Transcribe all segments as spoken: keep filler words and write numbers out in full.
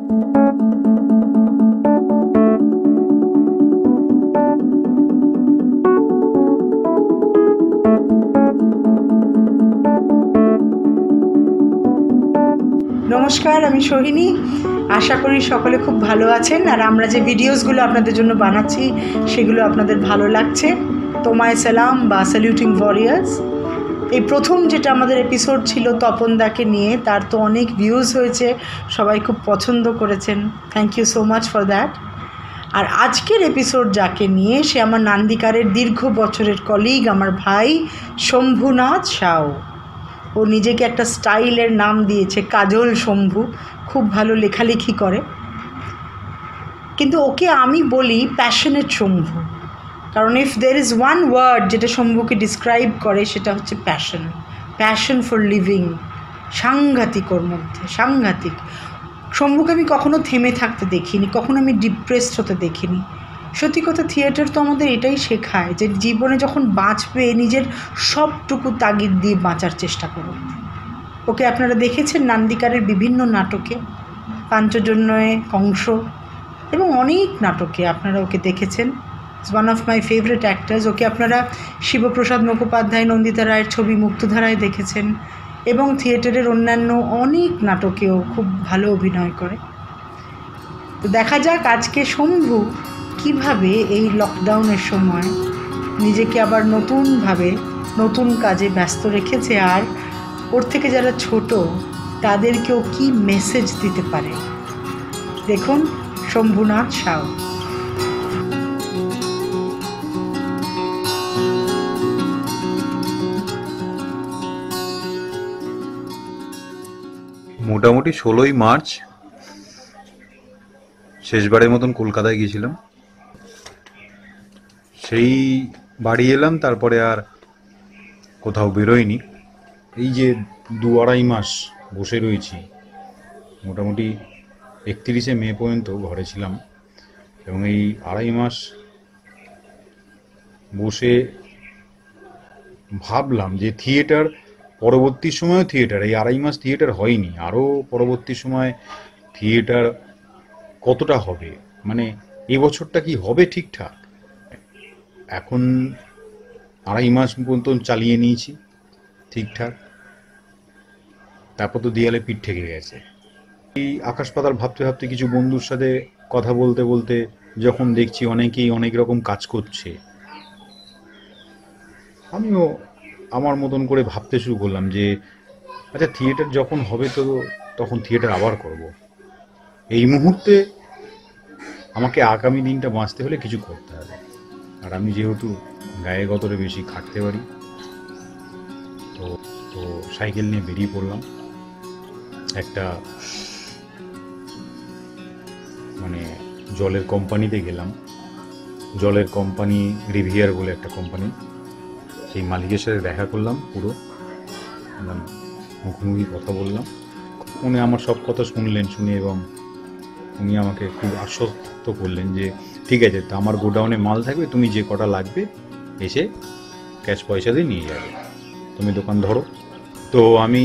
নমস্কার, আমি সোহিনী। আশা করি সকলে খুব ভালো আছেন, আর আমরা যে ভিডিওসগুলো আপনাদের জন্য বানাচ্ছি সেগুলো আপনাদের ভালো লাগছে। তোমায় সালাম বা স্যালিউটিং ওয়ারিয়ার্স, এই প্রথম যেটা আমাদের এপিসোড ছিল তপনদাকে নিয়ে, তার তো অনেক ভিউজ হয়েছে, সবাই খুব পছন্দ করেছেন। Thank you so much for that. আর আজকের এপিসোড যাকে নিয়ে, সে আমার নান্দিকারের দীর্ঘ বছরের কলিগ, আমার ভাই শম্ভুনাথ সাউ। ও নিজেকে একটা স্টাইলের নাম দিয়েছে, কাজল শম্ভু। খুব ভালো লেখালেখি করে, কিন্তু ওকে আমি বলি প্যাশনেট শম্ভু, কারণ if there is one word যেটা শম্ভুকে ডিসক্রাইব করে, সেটা হচ্ছে প্যাশন। প্যাশন ফর লিভিং, সাংঘাতিক ওর মধ্যে, সাংঘাতিক। শম্ভুকে আমি কখনো থেমে থাকতে দেখিনি, কখনো আমি ডিপ্রেসড হতে দেখিনি। সত্যি কথা, থিয়েটার তো আমাদের এটাই শেখায় যে জীবনে যখন বাঁচবে, নিজের সবটুকু তাগিদ দিয়ে বাঁচার চেষ্টা করো। ওকে আপনারা দেখেছেন নান্দিকারের বিভিন্ন নাটকে, পাঞ্চজন্যে, কংস এবং অনেক নাটকে আপনারা ওকে দেখেছেন। Is one of my favourite actors. ওকে আপনারা শিবপ্রসাদ মুখোপাধ্যায়, নন্দিতা রায়ের ছবি মুক্তধারায় দেখেছেন, এবং থিয়েটারের অন্যান্য অনেক নাটকেও খুব ভালো অভিনয় করে। তো দেখা যাক আজকে শম্ভু কিভাবে এই লকডাউনের সময় নিজেকে আবার নতুনভাবে নতুন কাজে ব্যস্ত রেখেছে, আর ওর থেকে যারা ছোট তাদেরকেও কি মেসেজ দিতে পারে। দেখুন শম্ভুনাথ সাউ। মোটামুটি ষোলোই মার্চ শেষবারের মতন কলকাতায় গিয়েছিলাম। সেই বাড়ি এলাম, তারপরে আর কোথাও বেরোয়নি। এই যে দু আড়াই মাস বসে রয়েছি, মোটামুটি একত্রিশে মে পর্যন্ত ঘরে ছিলাম, এবং এই আড়াই মাস বসে ভাবলাম যে থিয়েটার পরবর্তী সময়ও থিয়েটার, এই আড়াই মাস থিয়েটার হয়নি, আরও পরবর্তী সময় থিয়েটার কতটা হবে, মানে এবছরটা কি হবে ঠিকঠাক। এখন আড়াই মাস পর্যন্ত চালিয়ে নিয়েছি ঠিকঠাক, তারপর তো দেয়ালে পিঠ ঠেকে গেছে। এই আকাশ পাতাল ভাবতে ভাবতে, কিছু বন্ধুর সাথে কথা বলতে বলতে যখন দেখছি অনেকেই অনেক রকম কাজ করছে, আমিও আমার মতন করে ভাবতে শুরু করলাম যে আচ্ছা, থিয়েটার যখন হবে তো তখন থিয়েটার আবার করব। এই মুহূর্তে আমাকে আগামী দিনটা বাঁচতে হলে কিছু করতে হবে, আর আমি যেহেতু গায়ে গতরে বেশি খাটতে পারি, তো তো সাইকেল নিয়ে বেরিয়ে পড়লাম। একটা মানে জলের কোম্পানিতে গেলাম। জলের কোম্পানি রিভিয়ার বলে একটা কোম্পানি, সেই মালিকের সাথে দেখা করলাম, পুরো মুখোমুখি কথা বললাম। উনি আমার সব কথা শুনলেন, শুনে এবং উনি আমাকে খুব আশ্বস্ত করলেন যে ঠিক আছে, তা আমার গোডাউনে মাল থাকবে, তুমি যে কটা লাগবে এসে ক্যাশ পয়সা দিয়ে নিয়ে যাবে, তুমি দোকান ধরো। তো আমি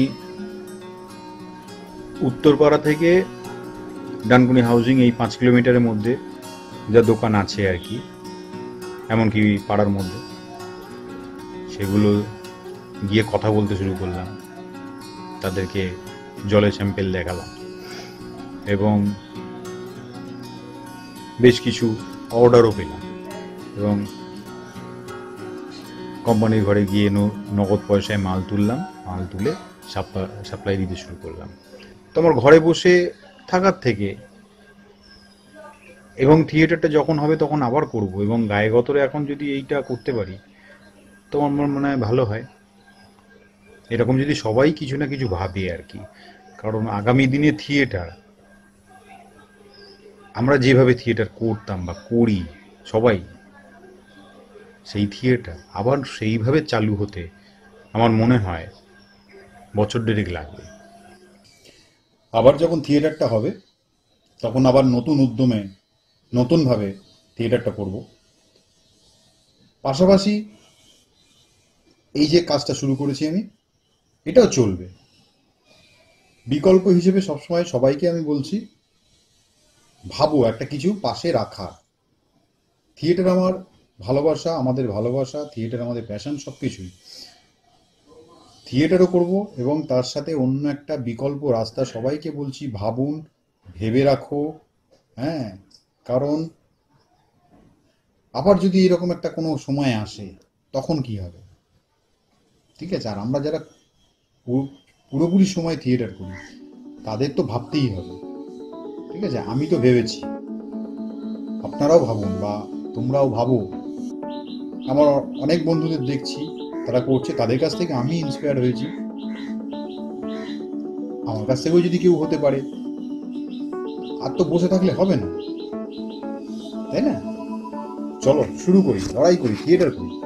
উত্তরপাড়া থেকে ডানকুনি হাউজিং, এই পাঁচ কিলোমিটারের মধ্যে যা দোকান আছে আর কি, এমনকি পাড়ার মধ্যে, সেগুলো গিয়ে কথা বলতে শুরু করলাম। তাদেরকে জলের স্যাম্পেল দেখালাম, এবং বেশ কিছু অর্ডারও পেলাম, এবং কোম্পানির ঘরে গিয়ে নগদ পয়সায় মাল তুললাম। মাল তুলে সাপ্লাই দিতে শুরু করলাম। তো আমার ঘরে বসে থাকার থেকে, এবং থিয়েটারটা যখন হবে তখন আবার করব, এবং গায়ে গতরে এখন যদি এইটা করতে পারি তো আমার মনে হয় ভালো হয়। এরকম যদি সবাই কিছু না কিছু ভাবে আর কি, কারণ আগামী দিনে থিয়েটার, আমরা যেভাবে থিয়েটার করতাম বা করি সবাই, সেই থিয়েটার আবার সেইভাবে চালু হতে আমার মনে হয় বছর দেড়েক লাগবে। আবার যখন থিয়েটারটা হবে তখন আবার নতুন উদ্যমে নতুনভাবে থিয়েটারটা করব। পাশাপাশি এই যে কাজটা শুরু করেছি আমি, এটাও চলবে। বিকল্প হিসেবে সবসময় সবাইকে আমি বলছি ভাবো একটা কিছু পাশে রাখা। থিয়েটার আমার ভালোবাসা, আমাদের ভালোবাসা, থিয়েটার আমাদের প্যাশন, সব কিছুই। থিয়েটারও করব এবং তার সাথে অন্য একটা বিকল্প রাস্তা সবাইকে বলছি, ভাবুন, ভেবে রাখো। হ্যাঁ, কারণ আবার যদি এরকম একটা কোনো সময় আসে তখন কি হবে? ঠিক আছে, আর আমরা যারা পুরো- পুরোপুরি সময় থিয়েটার করি তাদের তো ভাবতেই হবে। ঠিক আছে, আমি তো ভেবেছি, আপনারাও ভাবুন বা তোমরাও ভাবো। আমার অনেক বন্ধুদের দেখছি তারা করছে, তাদের কাছ থেকে আমি ইন্সপায়ার হয়েছি। আমার কাছ থেকেও যদি কেউ হতে পারে, আর তো বসে থাকলে হবে না, তাই না? চলো শুরু করি, লড়াই করি, থিয়েটার করি।